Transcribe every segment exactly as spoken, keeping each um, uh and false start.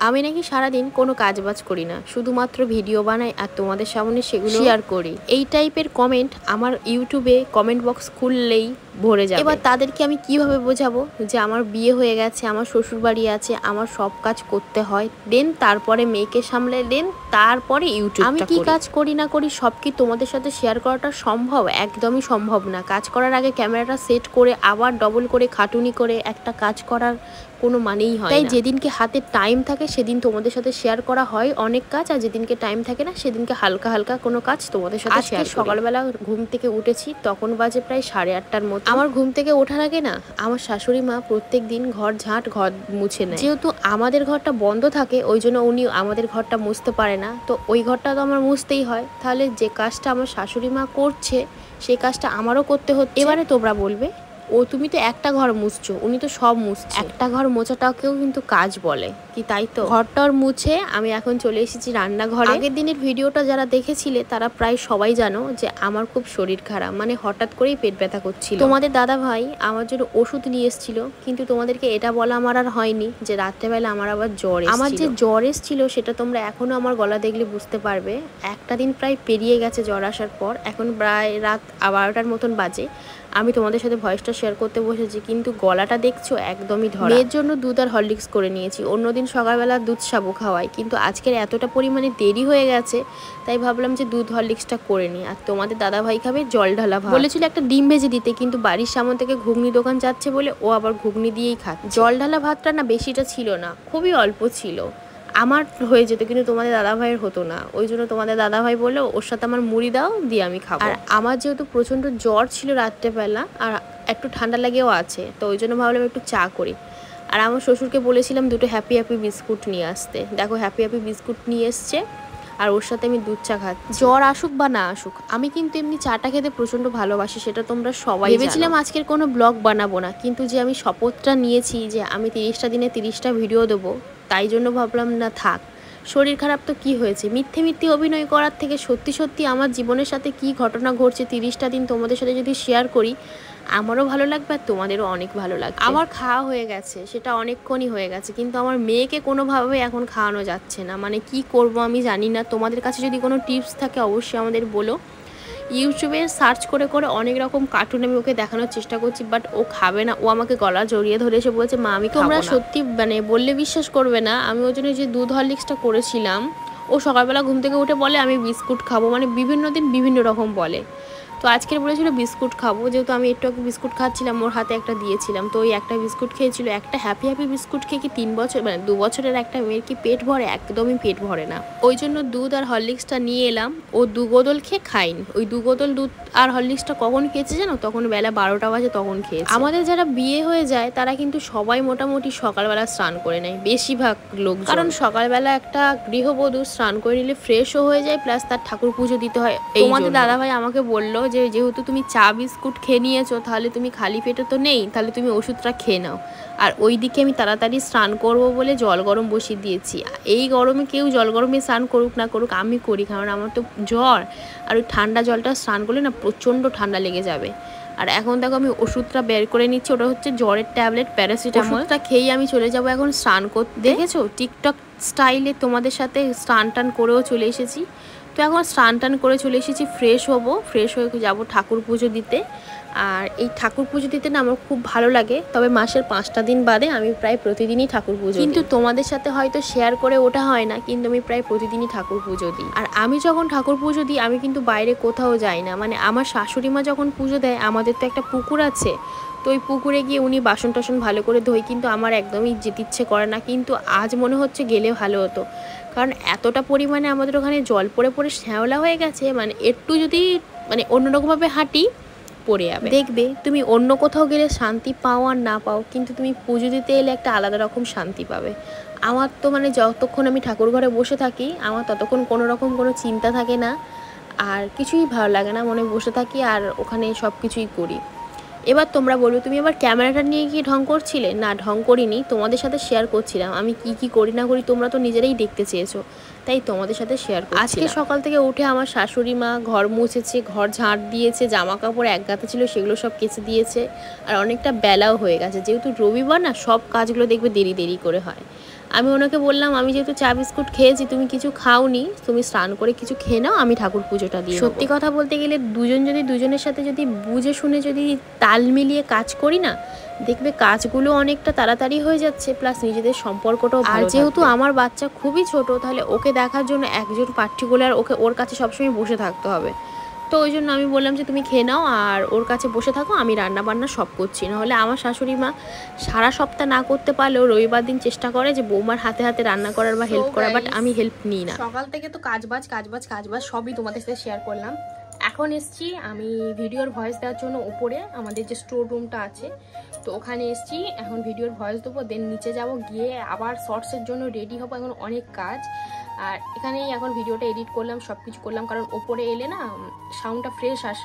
আমি নাকি সারাদিন কোনো কাজবাজ করি না, শুধুমাত্র ভিডিও বানাই আর তোমাদের সামনে সেগুলো শেয়ার করি। এই টাইপের কমেন্ট আমার ইউটিউবে কমেন্ট বক্স খুললেই ভরে যাবে। এবার তাদেরকে আমি কিভাবে বোঝাবো যে আমার বিয়ে হয়ে গেছে, আমার শ্বশুর বাড়ি আছে, আমার সব কাজ করতে হয়, দেন তারপরে মেয়েকে সামলে, দেন তারপরে ইউটিউব। আমি কি কাজ করি না করি সব কি তোমাদের সাথে শেয়ার করাটা সম্ভব? একদমই সম্ভব না। কাজ করার আগে ক্যামেরাটা সেট করে আবার ডবল করে খাটুনি করে একটা কাজ করার কোনো মানেই হয় না। তাই যেদিনকে হাতে টাইম থাকে সেদিন তোমাদের সাথে শেয়ার করা হয় অনেক কাজ, আর যেদিনকে টাইম থাকে না সেদিনকে হালকা হালকা কোনো কাজ তোমাদের সাথে শেয়ার করি। সকালবেলা ঘুম থেকে উঠেছি, তখন বাজে প্রায় সাড়ে আটটার মতো। আমার ঘুম থেকে ওঠার আগে না আমার শাশুড়ি মা প্রত্যেক দিন ঘর ঝাঁট ঘর মুছে নেয়। যেহেতু আমাদের ঘরটা বন্ধ থাকে ওই জন্য উনি আমাদের ঘরটা মুছতে পারে না, তো ওই ঘরটা তো আমার মুছতেই হয়। তাহলে যে কাজটা আমার শাশুড়ি মা করছে সেই কাজটা আমারও করতে হচ্ছে। এবারে তোমরা বলবে, ও তুমি তো একটা ঘর মুছছো, উনি তো সব মুছছে। একটা ঘর মোছাটাকেও কিন্তু কাজ বলে কি, তাই তো? ঘরটার মুছে আমি এখন চলে এসেছি রান্নাঘরে। আগের দিনের ভিডিওটা যারা দেখেছিলে তারা প্রায় সবাই জানো যে আমার খুব শরীর খারাপ, মানে হঠাৎ করেই পেট ব্যথা করছিল। তোমাদের দাদা ভাই আমার জন্য ওষুধ নিয়ে এসেছিল, কিন্তু তোমাদেরকে এটা বলা আমার আর হয়নি যে রাত্রেবেলা আমার আবার জ্বর এসেছিল। আমার যে জ্বর এসেছিল সেটা তোমরা এখনো আমার গলা দেখলে বুঝতে পারবে। একটা দিন প্রায় পেরিয়ে গেছে জ্বর আসার পর, এখন প্রায় রাত বারোটার মতন বাজে। আমি তোমাদের সাথে ভয়েসটা শেয়ার করতে বসেছি, কিন্তু গলাটা দেখছো একদমই ধরা। মেয়ের জন্য দুধ আর হরলিক্স করে নিয়েছি। অন্যদিন সকালবেলা দুধ সাবু খাওয়াই, কিন্তু আজকের এতটা পরিমাণে দেরি হয়ে গেছে তাই ভাবলাম যে দুধ হরলিক্সটা করে নিই। আর তোমাদের দাদা ভাই খাবে জল ঢালা ভাত। বলেছিল একটা ডিম ভেজে দিতে, কিন্তু বাড়ির সামনে থেকে ঘুগনি দোকান যাচ্ছে বলে ও আবার ঘুগনি দিয়েই খাচ্ছে। জল ঢালা ভাতটা না বেশিটা ছিল না, খুবই অল্প ছিল। আমার হয়ে যেত, কিন্তু তোমাদের দাদা ভাইয়ের হতো না। ওই জন্য তোমাদের দাদা ভাই বললো ওর সাথে আমার মুড়ি দাও, দিয়ে আমি খাবো। আর আমার যেহেতু প্রচণ্ড জ্বর ছিল রাত্রেবেলা আর একটু ঠান্ডা লাগেও আছে, তো ওই জন্য ভাবলাম একটু চা করি। আর আমার শ্বশুরকে বলেছিলাম দুটো হ্যাপি হ্যাপি বিস্কুট নিয়ে আসতে। দেখো হ্যাপি হ্যাপি বিস্কুট নিয়ে এসছে, আর ওর সাথে আমি দুধ চা খাচ্ছি। জ্বর আসুক বা না আসুক, আমি কিন্তু এমনি চাটা খেতে প্রচণ্ড ভালোবাসি, সেটা তোমরা সবাই। ভেবেছিলাম আজকের কোনো ব্লগ বানাবো না, কিন্তু যে আমি শপথটা নিয়েছি যে আমি তিরিশটা দিনে তিরিশটা ভিডিও দেবো, তাই জন্য ভাবলাম না থাক। শরীর খারাপ তো কি হয়েছে, মিথ্যে মিথ্যে অভিনয় করার থেকে সত্যি সত্যি আমার জীবনের সাথে কি ঘটনা ঘটছে তিরিশটা দিন তোমাদের সাথে যদি শেয়ার করি, আমারও ভালো লাগবে আর তোমাদেরও অনেক ভালো লাগবে। আমার খাওয়া হয়ে গেছে, সেটা অনেকক্ষণই হয়ে গেছে, কিন্তু আমার মেয়েকে কোনোভাবে এখন খাওয়ানো যাচ্ছে না। মানে কি করব আমি জানি না। তোমাদের কাছে যদি কোনো টিপস থাকে অবশ্যই আমাদের বলো। ইউটিউবে সার্চ করে করে অনেক রকম কার্টুন আমি ওকে দেখানোর চেষ্টা করছি, বাট ও খাবে না। ও আমাকে গলা জড়িয়ে ধরে এসে বলছে মা আমি খাবো না। তোমরা সত্যি মানে বললে বিশ্বাস করবে না, আমি ওই জন্য যে দুধ হরলিক্সটা করেছিলাম, ও সকালবেলা ঘুম থেকে উঠে বলে আমি বিস্কুট খাবো, মানে বিভিন্ন দিন বিভিন্ন রকম বলে। তো আজকের বলেছিল বিস্কুট খাবো, যেহেতু আমি একটু আগে বিস্কুট খাচ্ছিলাম ওর হাতে একটা দিয়েছিলাম, তো ওই একটা বিস্কুট খেয়েছিল। একটা হ্যাপি হ্যাপি বিস্কুট খেয়ে কি তিন বছর মানে দু বছরের একটা মেয়ের কি পেট ভরে? একদমই পেট ভরে না। ওই জন্য দুধ আর হরলিক্সটা নিয়ে এলাম। ও দু বোতল খেয়ে খাইনি। ওই দু বোতল দুধ আর হরলিক্সটা কখন খেয়েছে জানো? তখন বেলা বারোটা বাজে তখন খেয়েছে। আমাদের যারা বিয়ে হয়ে যায় তারা কিন্তু সবাই মোটামুটি সকালবেলা স্নান করে নেয়, বেশিরভাগ লোক, কারণ সকালবেলা একটা গৃহবধূ স্নান করে নিলে ফ্রেশও হয়ে যায়, প্লাস তার ঠাকুর পুজো দিতে হয়। তোমাদের দাদাভাই আমাকে বললো যে যেহেতু তুমি চা বিস্কুট খেয়ে নিয়েছো তাহলে তুমি খালি পেটে তো নেই, তাহলে তুমি ওষুধটা খেয়ে নাও। আর ওই দিকে আমি তাড়াতাড়ি স্নান করবো বলে জল গরম বসিয়ে দিয়েছি। এই গরমে কেউ জল গরমে স্নান করুক না করুক, আমি করি, কারণ আমার তো জ্বর, আর ওই ঠান্ডা জলটা স্নান করলে না প্রচণ্ড ঠান্ডা লেগে যাবে। আর এখন দেখো আমি ওষুধটা বের করে নিচ্ছি, ওটা হচ্ছে জ্বরের ট্যাবলেট প্যারাসিটামল। ওষুধটা খেয়েই আমি চলে যাবো এখন স্নান করতে। দেখেছো টিকটক স্টাইলে তোমাদের সাথে স্নান টান করেও চলে এসেছি। তো এখন স্নান টান করে চলে এসেছি, ফ্রেশ হবো, ফ্রেশ হয়ে যাবো ঠাকুর পুজো দিতে। আর এই ঠাকুর পুজো দিতে না আমার খুব ভালো লাগে, তবে মাসের পাঁচটা দিন বাদে আমি প্রায় প্রতিদিনই ঠাকুর পুজো, কিন্তু তোমাদের সাথে হয়তো শেয়ার করে ওটা হয় না, কিন্তু আমি প্রায় প্রতিদিনই ঠাকুর পুজো দিই। আর আমি যখন ঠাকুর পুজো দিই আমি কিন্তু বাইরে কোথাও যাই না। মানে আমার শাশুড়ি মা যখন পুজো দেয়, আমাদের তো একটা পুকুর আছে, তো ওই পুকুরে গিয়ে উনি বাসন টাসন ভালো করে ধোয়, কিন্তু আমার একদমই যেতে ইচ্ছে করে না। কিন্তু আজ মনে হচ্ছে গেলে ভালো হতো, কারণ এতটা পরিমাণে আমাদের ওখানে জল পড়ে পড়ে শ্যাওলা হয়ে গেছে, মানে একটু যদি মানে অন্যরকমভাবে হাঁটি পড়ে যাবে। দেখবে তুমি অন্য কোথাও গেলে শান্তি পাও আর না পাও, কিন্তু তুমি পুজো দিতে এলে একটা আলাদা রকম শান্তি পাবে। আমার তো মানে যতক্ষণ আমি ঠাকুর ঘরে বসে থাকি আমার ততক্ষণ কোনো রকম কোনো চিন্তা থাকে না, আর কিছুই ভালো লাগে না, মনে বসে থাকি আর ওখানে সব কিছুই করি। এবার তোমরা বলবে তুমি আবার ক্যামেরাটা নিয়ে কি ঢং করছিলে? না, ঢং করিনি, তোমাদের সাথে শেয়ার করছিলাম আমি কি কি করি না করি, তোমরা তো নিজেরাই দেখতে চেয়েছো, তাই তোমাদের সাথে শেয়ার করছি। আজকে সকাল থেকে উঠে আমার শাশুড়ি মা ঘর মুছেছে, ঘর ঝাঁট দিয়েছে, জামা কাপড় এক গাঁথা ছিল সেগুলো সব কেচে দিয়েছে। আর অনেকটা বেলাও হয়ে গেছে, যেহেতু রবিবার না সব কাজগুলো দেখবে দেরি দেরি করে হয়। আমি ওনাকে বললাম আমি যেহেতু চা বিস্কুট খেয়েছি, তুমি কিছু খাওনি, তুমি স্নান করে কিছু খেয়ে নাও, আমি ঠাকুর পুজোটা দিই। সত্যি কথা বলতে গেলে দুজন যদি দুজনের সাথে যদি বুঝে শুনে যদি তাল মিলিয়ে কাজ করি না, দেখবে কাজগুলো অনেকটা তাড়াতাড়ি হয়ে যাচ্ছে, প্লাস নিজেদের সম্পর্কটাও ভালো। আর যেহেতু আমার বাচ্চা খুবই ছোট, তাহলে ওকে দেখার জন্য একজন পার্টিকুলার ওকে ওর কাছে সবসময় বসে থাকতে হবে। তো ওই জন্য আমি বললাম যে তুমি খেয়ে নাও আর ওর কাছে বসে থাকো, আমি রান্না বান্না সব করছি। নাহলে আমার শাশুড়ি মা সারা সপ্তাহ না করতে পারলেও রবিবার দিন চেষ্টা করে যে বৌমার হাতে হাতে রান্না করার বা হেল্প করার, বাট আমি হেল্প নিই না। সকাল থেকে তো কাজবাজ কাজবাজ কাজবাজ সবই তোমাদের সাথে শেয়ার করলাম। এখন এসছি আমি ভিডিওর ভয়েস দেওয়ার জন্য উপরে আমাদের যে স্টোর রুমটা আছে, তো ওখানে এসছি। এখন ভিডিওর ভয়েস দেবো, দেন নিচে যাব, গিয়ে আবার শর্টসের জন্য রেডি হবো। এখন অনেক কাজ, আর এখানেই এখন ভিডিওটা এডিট করলাম, সব কিছু করলাম, কারণ ওপরে এলে না সাউন্ডটা ফ্রেশ আসে।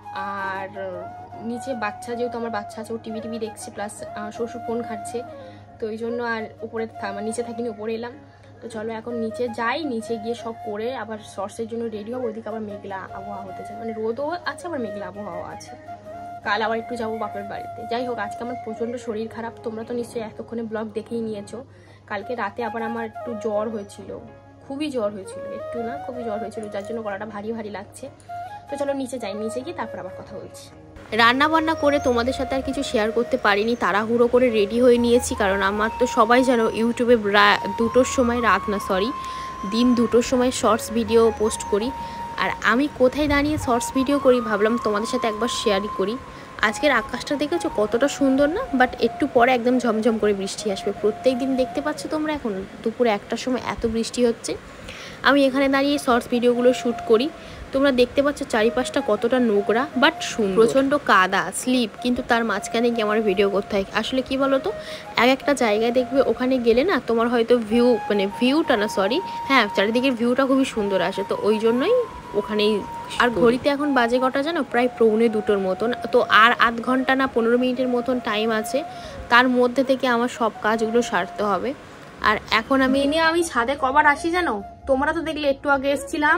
আর নিচে বাচ্চা, যেহেতু আমার বাচ্চা আছে, ও টিভি টিভি দেখছে, প্লাস শ্বশুর ফোন খাচ্ছে, তো ওই জন্য আর উপরে নিচে থাকিনি, উপরে এলাম। তো চলো এখন নিচে যাই, নিচে গিয়ে সব করে আবার শর্টসের জন্য রেডি হবো। ওইদিকে আবার মেঘলা আবহাওয়া হতে চায়, মানে রোদও আছে আবার মেঘলা আবহাওয়া আছে। কাল আবার একটু যাবো বাপের বাড়িতে। যাই হোক, আজকে আমার প্রচণ্ড শরীর খারাপ, তোমরা তো নিশ্চয়ই এতক্ষণে ব্লগ দেখেই নিয়েছো। কালকে রাতে আবার আমার একটু জ্বর হয়েছিল, খুবই জ্বর হয়েছিল, একটু না খুবই জ্বর হয়েছিল, যার জন্য গলাটা ভারী ভারী লাগছে। তো চলো নিচে যাই, নিচে গিয়ে তারপর আবার কথা বলছি। রান্না বান্না করে তোমাদের সাথে আর কিছু শেয়ার করতে পারিনি, তাড়াহুড়ো করে রেডি হয়ে নিয়েছি, কারণ আমার তো সবাই জানো ইউটিউবে দুটোর সময়, রাত না সরি দিন দুটোর সময় শর্টস ভিডিও পোস্ট করি। আর আমি কোথায় দাঁড়িয়ে শর্টস ভিডিও করি ভাবলাম তোমাদের সাথে একবার শেয়ারই করি। আজকের আকাশটা দেখেছো কতটা সুন্দর না, বাট একটু পরে একদম ঝমঝম করে বৃষ্টি আসবে। প্রত্যেক দিন দেখতে পাচ্ছ তোমরা, এখন দুপুরে একটার সময় এত বৃষ্টি হচ্ছে। আমি এখানে দাঁড়িয়ে শর্টস ভিডিওগুলো শ্যুট করি, তোমরা দেখতে পাচ্ছ চারিপাশটা কতটা নোংরা বাট সুন্দর, প্রচণ্ড কাদা স্লিপ, কিন্তু তার মাঝখানে গিয়ে আমার ভিডিও করতে হয়। আসলে কি বলো তো, এক একটা জায়গায় দেখবে ওখানে গেলে না তোমার হয়তো ভিউ, মানে ভিউটা না সরি হ্যাঁ চারিদিকের ভিউটা খুবই সুন্দর আসে, তো ওই জন্যই ওখানেই। আর ঘড়িতে এখন বাজে কটা জানো, প্রায় পৌনে দুটোর মতন। তো আর আধ ঘন্টা না পনেরো মিনিটের মতন টাইম আছে, তার মধ্যে থেকে আমার সব কাজগুলো সারতে হবে। আর এখন আমি নিয়ে আমি ছাদে কবার আসি জানো, তোমরা তো দেখলে একটু আগে এসেছিলাম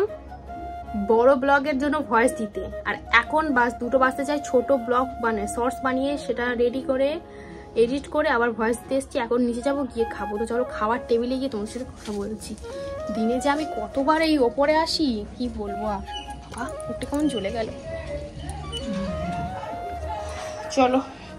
বড় ব্লগের জন্য ভয়েস দিতে, আর এখন বাস দুটো বাজতে চাই ছোট ব্লগ মানে শর্টস বানিয়ে সেটা রেডি করে এডিট করে আবার ভয়েস দিতে এসেছি। এখন নিচে যাবো, গিয়ে খাবো। তো চলো খাওয়ার টেবিলে গিয়ে তোমার সাথে কথা বলছি। দিনে যে আমি কতবার এই ওপরে আসি কি বলবো, আর বাবা একটু কেমন জ্বলে গেল। চলো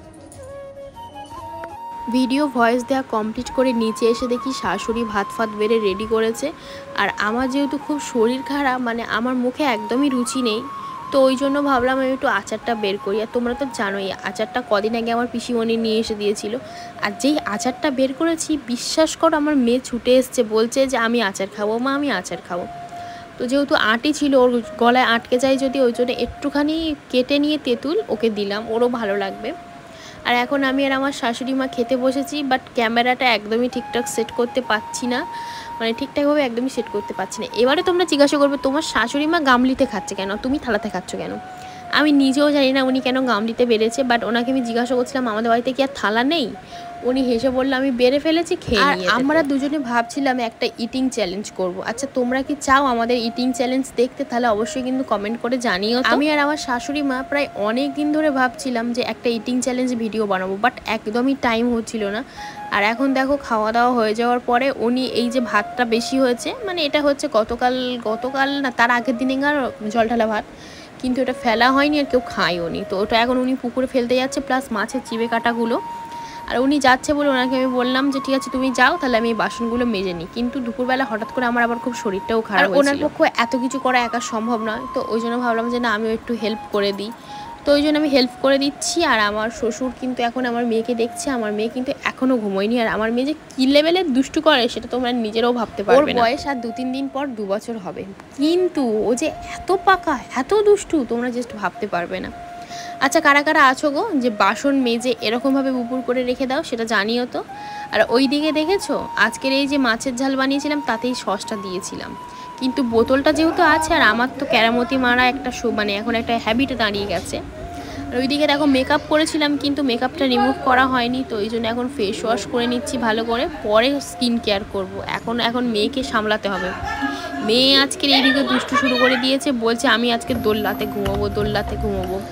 ভিডিও ভয়েস দেওয়া কমপ্লিট করে নিচে এসে দেখি শাশুড়ি ভাত ফাত বেড়ে রেডি করেছে। আর আমার যেহেতু খুব শরীর খারাপ, মানে আমার মুখে একদমই রুচি নেই, তো ওই জন্য ভাবলাম আমি একটু আচারটা বের করি। আর তোমরা তো জানোই আচারটা কদিন আগে আমার পিসিমণি নিয়ে এসে দিয়েছিল, আর যেই আচারটা বের করেছি বিশ্বাস করো আমার মেয়ে ছুটে এসছে, বলছে যে আমি আচার খাবো মা, আমি আচার খাবো। তো যেহেতু আঁটি ছিল, ওর গলায় আটকে যায় যদি, ওই জন্য একটুখানি কেটে নিয়ে তেঁতুল ওকে দিলাম, ওরও ভালো লাগবে। আর এখন আমি আর আমার শাশুড়ি মা খেতে বসেছি, বাট ক্যামেরাটা একদমই ঠিকঠাক সেট করতে পারছি না, মানে ঠিকঠাকভাবে একদমই সেট করতে পারছি না। এবারে তোমরা জিজ্ঞাসা করবে তোমার শাশুড়ি মা গামলিতে খাচ্ছে কেন, তুমি থালাতে খাচ্ছ কেন? আমি নিজেও জানি না উনি কেন গামলিতে বেড়েছে, বাট ওনাকে আমি জিজ্ঞাসা করছিলাম আমাদের বাড়িতে কি আর থালা নেই, উনি হেসে বললো আমি বেড়ে ফেলেছি খেয়ে নিয়ে। আমরা দুজনে ভাবছিলাম একটা ইটিং চ্যালেঞ্জ করব। আচ্ছা তোমরা কি চাও আমাদের ইটিং চ্যালেঞ্জ দেখতে? তাহলে অবশ্যই কিন্তু কমেন্ট করে জানিও। আমি আর আমার শাশুড়ি মা প্রায় অনেক দিন ধরে ভাবছিলাম যে একটা ইটিং চ্যালেঞ্জ ভিডিও বানাবো, বাট একদমই টাইম হচ্ছিল না। আর এখন দেখো খাওয়া দাওয়া হয়ে যাওয়ার পরে উনি এই যে ভাতটা বেশি হয়েছে, মানে এটা হচ্ছে গতকাল গতকাল না তার আগের দিনেকার জল ঢালা ভাত, কিন্তু এটা ফেলা হয়নি আর কেউ খায়ও নি, তো ওটা এখন উনি পুকুরে ফেলতে যাচ্ছে, প্লাস মাছের চিবে কাটাগুলো। আর উনি যাচ্ছে বলে ওনাকে আমি বললাম যে ঠিক আছে তুমি যাও, তাহলে আমি এই বাসনগুলো মেজে নিই। কিন্তু দুপুরবেলা হঠাৎ করে আমার আবার খুব শরীরটাও খারাপ, আর ওনার পক্ষে এত কিছু করা একা সম্ভব নয়, তো ওই জন্য ভাবলাম যে না আমিও একটু হেল্প করে দিই, তো ওই জন্য আমি হেল্প করে দিচ্ছি। আর আমার শ্বশুর কিন্তু এখন আমার মেয়েকে দেখছে, আমার মেয়ে কিন্তু এখনও ঘুমোয়নি, আর আমার মেয়ে যে কী লেভেলের দুষ্টু করে সেটা তোমরা নিজেরাও ভাবতে পারবে না। ওর বয়স আর দু তিন দিন পর দু বছর হবে, কিন্তু ও যে এত পাকা এত দুষ্টু তোমরা জাস্ট ভাবতে পারবে না। আচ্ছা কারা কারা আছো গো যে বাসন মেজে এরকমভাবে উপর করে রেখে দাও, সেটা জানিও তো। আর ওই দিকে দেখেছো আজকের এই যে মাছের ঝাল বানিয়েছিলাম তাতেই সসটা দিয়েছিলাম, কিন্তু বোতলটা যেহেতু আছে, আর আমার তো কেরামতি মারা একটা মানে এখন একটা হ্যাবিটে দাঁড়িয়ে গেছে। আর ওইদিকে দেখো মেকআপ করেছিলাম কিন্তু মেকআপটা রিমুভ করা হয়নি, তো ওই জন্য এখন ফেস ওয়াশ করে নিচ্ছি ভালো করে, পরে স্কিন কেয়ার করব। এখন এখন মেয়েকে সামলাতে হবে। মেয়ে আজকের এইদিকে দুষ্টু শুরু করে দিয়েছে, বলছে আমি আজকে দোল্লাতে ঘুমোবো দোল্লাতে ঘুমোবো।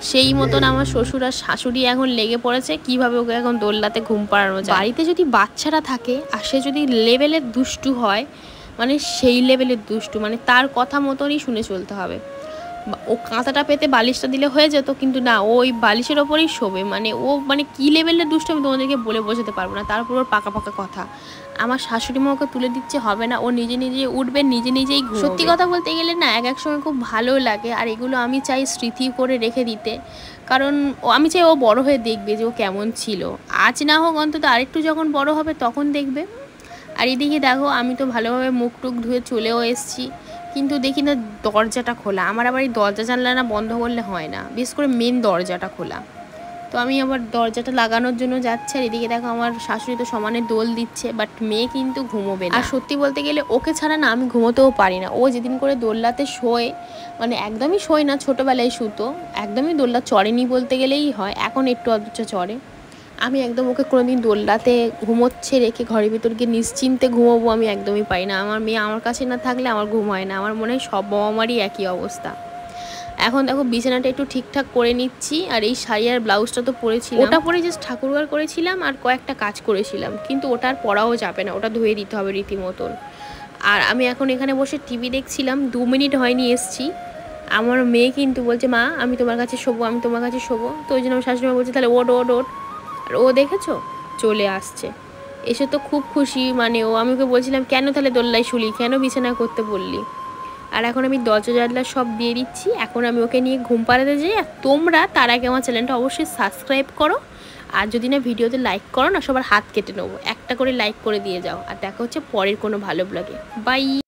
সেই মতন আমার শ্বশুর আর শাশুড়ি এখন লেগে পড়েছে কিভাবে ওকে এখন দোলনাতে ঘুম পাড়ানো যায়। বাড়িতে যদি বাচ্চারা থাকে আর সে যদি লেভেলের দুষ্টু হয়, মানে সেই লেভেলের দুষ্টু, মানে তার কথা মতনই শুনে চলতে হবে। ও কাঁথাটা পেতে বালিশটা দিলে হয়ে যেত, কিন্তু না, ও ওই বালিশের ওপরেই শোবে। মানে ও মানে কী লেভেলের দুষ্টু আমি তোমাদেরকে বলে বোঝাতে পারবো না। তারপর ওর পাকা পাকা কথা। আমার শাশুড়ি মা ওকে তুলে দিচ্ছে হবে না, ও নিজে নিজে উঠবে, নিজে নিজেই ঘুমোবে। সত্যি কথা বলতে গেলে না, এক এক সময় খুব ভালো লাগে। আর এগুলো আমি চাই স্মৃতি করে রেখে দিতে, কারণ ও আমি চাই ও বড় হয়ে দেখবে যে ও কেমন ছিল। আজ না হোক অন্তত আরেকটু যখন বড় হবে তখন দেখবে। আর এদিকে দেখো আমি তো ভালোভাবে মুখ টুক ধুয়ে চলেও এসেছি, কিন্তু দেখি না দরজাটা খোলা। আমার আবার এই দরজা জানলা না বন্ধ করলে হয় না, বিশেষ করে মেন দরজাটা খোলা। তো আমি আবার দরজাটা লাগানোর জন্য যাচ্ছি। আর এদিকে দেখো আমার শাশুড়ি তো সমানে দোল দিচ্ছে, বাট মেয়ে কিন্তু ঘুমোবে না। আর সত্যি বলতে গেলে ওকে ছাড়া না আমি ঘুমোতেও পারি না। ও যেদিন করে দোলনাতে শোয়, মানে একদমই শোয় না, ছোটোবেলায় শুতো, একদমই দোলনা চড়েনি বলতে গেলেই হয়, এখন একটু অথচ চড়ে। আমি একদম ওকে কোনোদিন দোলনাতে ঘুমোচ্ছে রেখে ঘরের ভিতর গিয়ে নিশ্চিন্তে ঘুমোবো আমি একদমই পাই না। আমার মেয়ে আমার কাছে না থাকলে আমার ঘুম হয় না। আমার মনে হয় সব বাবা মারই একই অবস্থা। এখন দেখো বিছানাটা একটু ঠিকঠাক করে নিচ্ছি। আর এই শাড়ি আর ব্লাউজটা তো পরেছিলাম, ওটা পরে জাস্ট ঠাকুরঘর করেছিলাম আর কয়েকটা কাজ করেছিলাম, কিন্তু ওটা আর পরাও যাবে না, ওটা ধুয়ে দিতে হবে রীতিমতন। আর আমি এখন এখানে বসে টিভি দেখছিলাম, দু মিনিট হয়নি এসছি। আমার মেয়ে কিন্তু বলছে মা আমি তোমার কাছে শোবো, আমি তোমার কাছে শোবো। তো ওই জন্য আমার শাশুড়ি বলছে তাহলে ওট ওট ওট। আর ও দেখেছো চলে আসছে, এসে তো খুব খুশি। মানে ও, আমি ওকে বলছিলাম কেন তাহলে দোল্লাই শুলি, কেন বিছানা করতে বললি। আর এখন আমি দরজা জানলা সব দিয়ে দিচ্ছি। এখন আমি ওকে নিয়ে ঘুম পাড়াতে যাই। আর তোমরা তার আগে আমার চ্যানেলটা অবশ্যই সাবস্ক্রাইব করো। আর যদি না ভিডিওতে লাইক করো না, সবার হাত কেটে নেবো, একটা করে লাইক করে দিয়ে যাও। আর দেখা হচ্ছে পরের কোনো ভালো ব্লগে। বাই।